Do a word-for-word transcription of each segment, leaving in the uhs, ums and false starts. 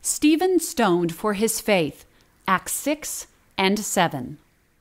Stephen stoned for his faith, Acts six and seven.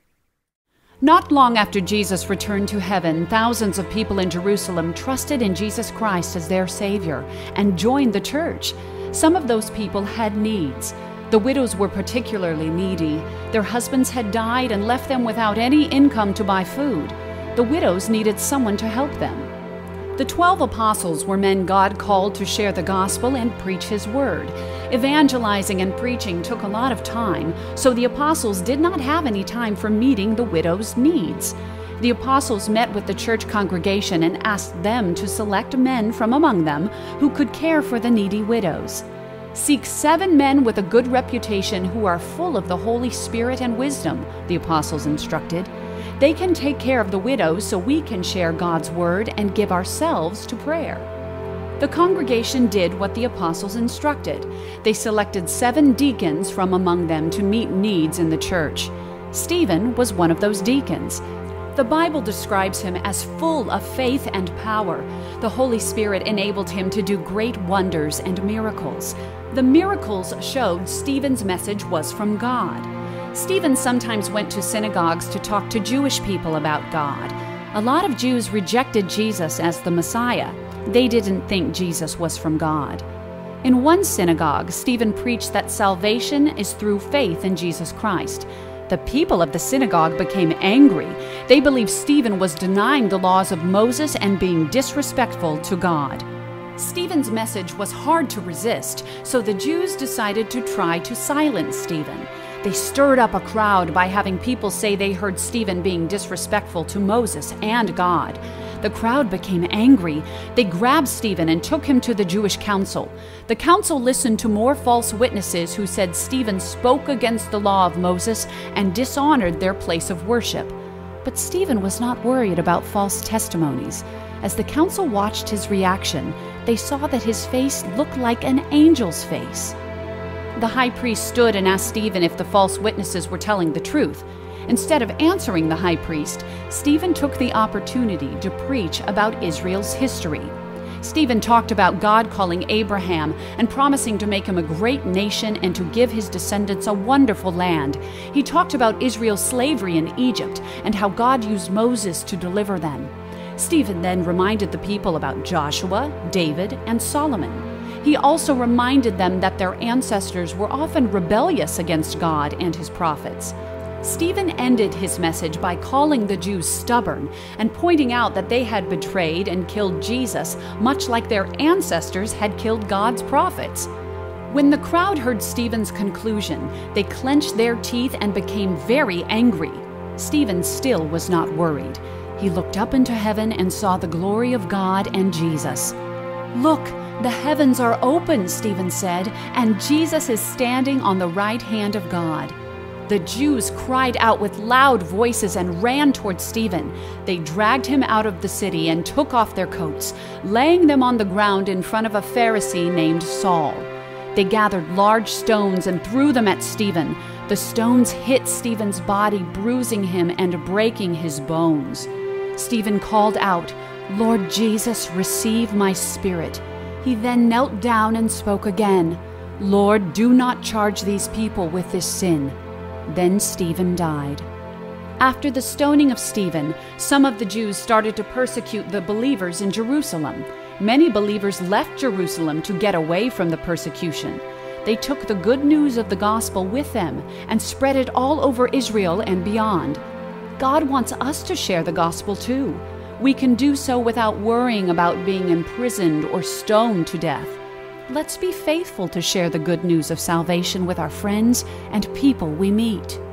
Not long after Jesus returned to heaven, thousands of people in Jerusalem trusted in Jesus Christ as their Savior and joined the church. Some of those people had needs. The widows were particularly needy. Their husbands had died and left them without any income to buy food. The widows needed someone to help them. The twelve apostles were men God called to share the gospel and preach His word. Evangelizing and preaching took a lot of time, so the apostles did not have any time for meeting the widows' needs. The apostles met with the church congregation and asked them to select men from among them who could care for the needy widows. Seek seven men with a good reputation who are full of the Holy Spirit and wisdom, the apostles instructed. They can take care of the widows so we can share God's word and give ourselves to prayer. The congregation did what the apostles instructed. They selected seven deacons from among them to meet needs in the church. Stephen was one of those deacons. The Bible describes him as full of faith and power. The Holy Spirit enabled him to do great wonders and miracles. The miracles showed Stephen's message was from God. Stephen sometimes went to synagogues to talk to Jewish people about God. A lot of Jews rejected Jesus as the Messiah. They didn't think Jesus was from God. In one synagogue, Stephen preached that salvation is through faith in Jesus Christ. The people of the synagogue became angry. They believed Stephen was denying the laws of Moses and being disrespectful to God. Stephen's message was hard to resist, so the Jews decided to try to silence Stephen. They stirred up a crowd by having people say they heard Stephen being disrespectful to Moses and God. The crowd became angry. They grabbed Stephen and took him to the Jewish council. The council listened to more false witnesses who said Stephen spoke against the law of Moses and dishonored their place of worship. But Stephen was not worried about false testimonies. As the council watched his reaction, they saw that his face looked like an angel's face. The high priest stood and asked Stephen if the false witnesses were telling the truth. Instead of answering the high priest, Stephen took the opportunity to preach about Israel's history. Stephen talked about God calling Abraham and promising to make him a great nation and to give his descendants a wonderful land. He talked about Israel's slavery in Egypt and how God used Moses to deliver them. Stephen then reminded the people about Joshua, David, and Solomon. He also reminded them that their ancestors were often rebellious against God and His prophets. Stephen ended his message by calling the Jews stubborn and pointing out that they had betrayed and killed Jesus, much like their ancestors had killed God's prophets. When the crowd heard Stephen's conclusion, they clenched their teeth and became very angry. Stephen still was not worried. He looked up into heaven and saw the glory of God and Jesus. "Look, the heavens are open," Stephen said, "and Jesus is standing on the right hand of God." The Jews cried out with loud voices and ran toward Stephen. They dragged him out of the city and took off their coats, laying them on the ground in front of a Pharisee named Saul. They gathered large stones and threw them at Stephen. The stones hit Stephen's body, bruising him and breaking his bones. Stephen called out, "Lord Jesus, receive my spirit." He then knelt down and spoke again, "Lord, do not charge these people with this sin." Then Stephen died. After the stoning of Stephen, some of the Jews started to persecute the believers in Jerusalem. Many believers left Jerusalem to get away from the persecution. They took the good news of the gospel with them and spread it all over Israel and beyond. God wants us to share the gospel too. We can do so without worrying about being imprisoned or stoned to death. Let's be faithful to share the good news of salvation with our friends and people we meet.